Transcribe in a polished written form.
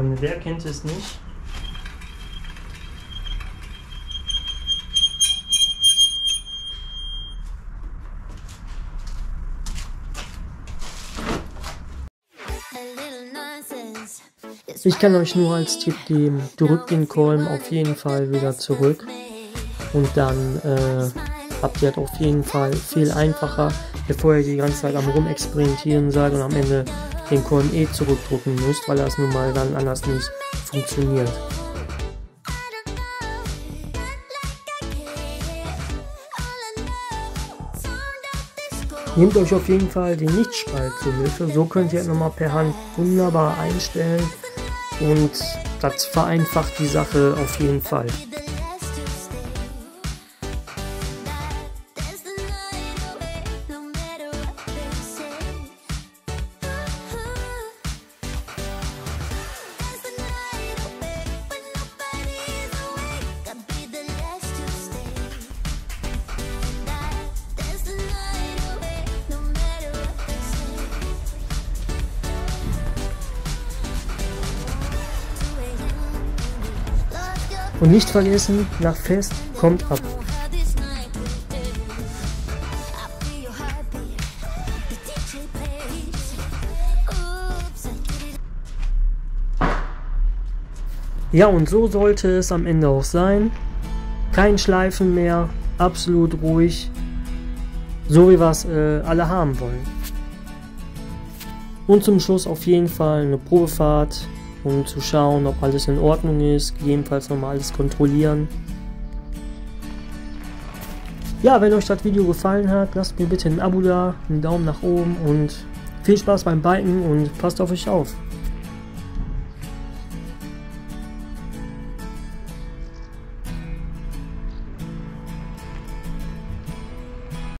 Und wer kennt es nicht? Ich kann euch nur als Tipp geben, drückt den Kolben auf jeden Fall wieder zurück und dann habt ihr das auf jeden Fall viel einfacher, bevor ihr die ganze Zeit am Rumexperimentieren seid und am Ende den Kolben zurückdrücken müsst, weil das nun mal dann anders nicht funktioniert. Nehmt euch auf jeden Fall den Lichtspalt zur Hilfe, so könnt ihr nochmal per Hand wunderbar einstellen und das vereinfacht die Sache auf jeden Fall. Und nicht vergessen, nach Fest kommt ab. Ja, und so sollte es am Ende auch sein. Kein Schleifen mehr, absolut ruhig, so wie wir es alle haben wollen. Und zum Schluss auf jeden Fall eine Probefahrt, um zu schauen, ob alles in Ordnung ist, gegebenenfalls nochmal alles kontrollieren. Ja, wenn euch das Video gefallen hat, lasst mir bitte ein Abo da, einen Daumen nach oben und viel Spaß beim Biken und passt auf euch auf.